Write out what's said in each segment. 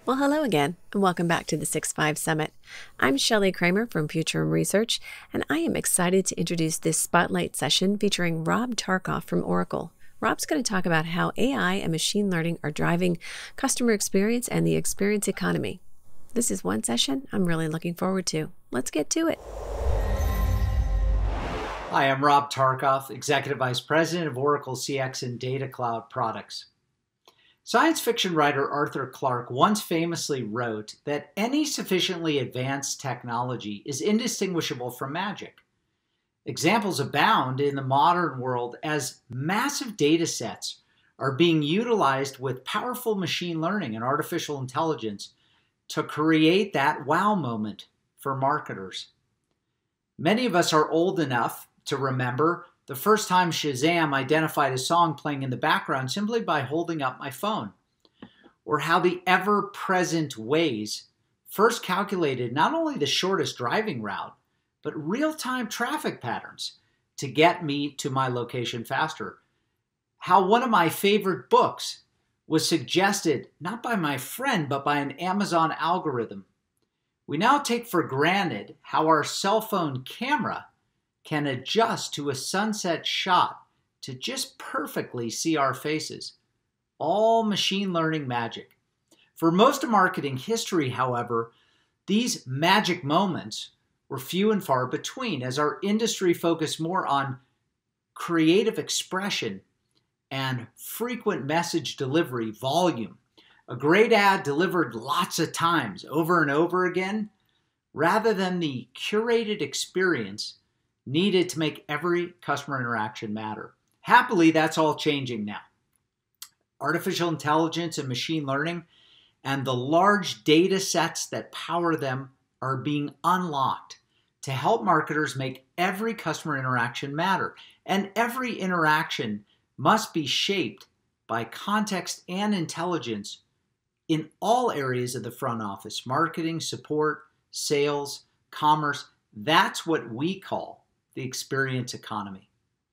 Well, hello again, and welcome back to the 6-5 Summit. I'm Shelley Kramer from Future Research, and I am excited to introduce this spotlight session featuring Rob Tarkoff from Oracle. Rob's going to talk about how AI and machine learning are driving customer experience and the experience economy. This is one session I'm really looking forward to. Let's get to it. Hi, I'm Rob Tarkoff, Executive Vice President of Oracle CX and Data Cloud Products. Science fiction writer Arthur Clarke once famously wrote that any sufficiently advanced technology is indistinguishable from magic. Examples abound in the modern world as massive data sets are being utilized with powerful machine learning and artificial intelligence to create that wow moment for marketers. Many of us are old enough to remember the first time Shazam identified a song playing in the background simply by holding up my phone, or how the ever-present Waze first calculated not only the shortest driving route, but real-time traffic patterns to get me to my location faster. How one of my favorite books was suggested not by my friend, but by an Amazon algorithm. We now take for granted how our cell phone camera can adjust to a sunset shot to just perfectly see our faces. All machine learning magic. For most of marketing history, however, these magic moments were few and far between as our industry focused more on creative expression and frequent message delivery volume. A great ad delivered lots of times over and over again, rather than the curated experience needed to make every customer interaction matter. Happily, that's all changing now. Artificial intelligence and machine learning and the large data sets that power them are being unlocked to help marketers make every customer interaction matter. And every interaction must be shaped by context and intelligence in all areas of the front office: marketing, support, sales, commerce. That's what we call the experience economy.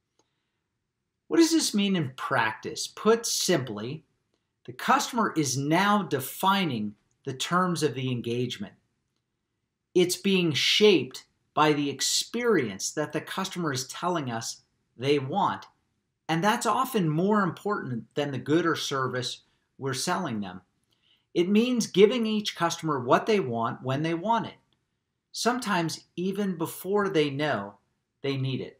What does this mean in practice? Put simply, the customer is now defining the terms of the engagement. It's being shaped by the experience that the customer is telling us they want, and that's often more important than the good or service we're selling them. It means giving each customer what they want when they want it, sometimes even before they know they need it.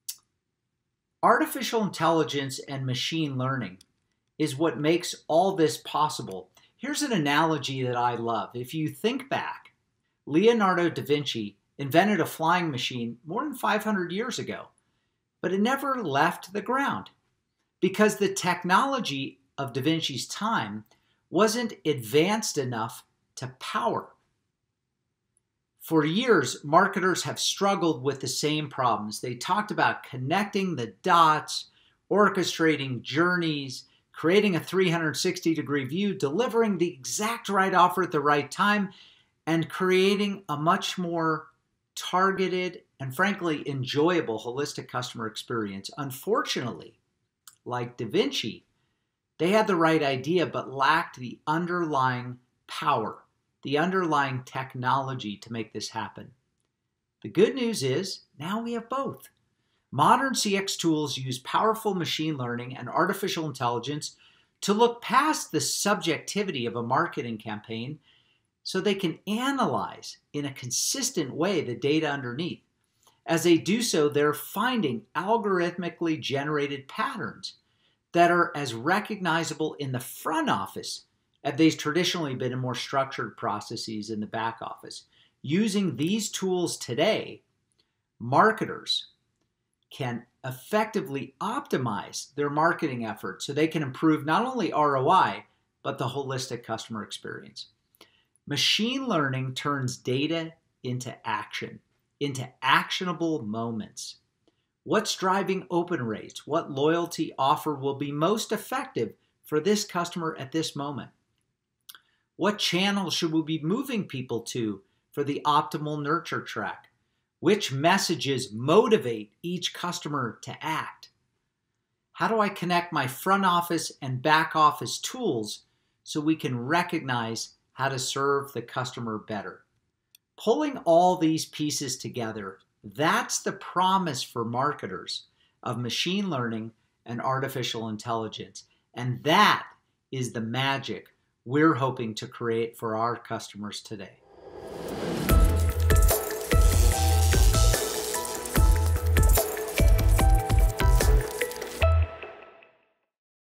Artificial intelligence and machine learning is what makes all this possible. Here's an analogy that I love. If you think back, Leonardo da Vinci invented a flying machine more than 500 years ago, but it never left the ground because the technology of da Vinci's time wasn't advanced enough to power. For years, marketers have struggled with the same problems. They talked about connecting the dots, orchestrating journeys, creating a 360-degree view, delivering the exact right offer at the right time, and creating a much more targeted and frankly enjoyable holistic customer experience. Unfortunately, like Da Vinci, they had the right idea but lacked the underlying power, the underlying technology to make this happen. The good news is now we have both. Modern CX tools use powerful machine learning and artificial intelligence to look past the subjectivity of a marketing campaign so they can analyze in a consistent way the data underneath. As they do so, they're finding algorithmically generated patterns that are as recognizable in the front office as they've traditionally been in more structured processes in the back office. Using these tools today, marketers can effectively optimize their marketing efforts so they can improve not only ROI, but the holistic customer experience. Machine learning turns data into action, into actionable moments. What's driving open rates? What loyalty offer will be most effective for this customer at this moment? What channels should we be moving people to for the optimal nurture track? Which messages motivate each customer to act? How do I connect my front office and back office tools so we can recognize how to serve the customer better. Pulling all these pieces together, that's the promise for marketers of machine learning and artificial intelligence. And that is the magic we're hoping to create for our customers today.